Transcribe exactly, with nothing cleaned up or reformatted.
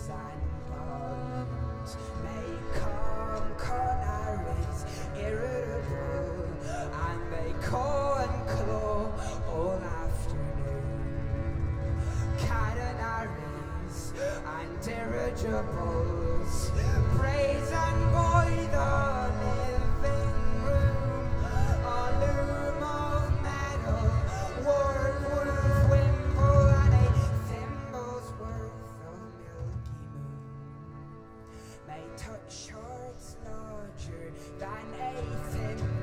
bells and balloons may come canaries irritable, and they caw and claw all afternoon. Canaries and dirigibles praise and buoy the living room. A loom of metal, warp, woof, wimble, and a thimble's worth of milky moon may touch hearts larger than a thimble.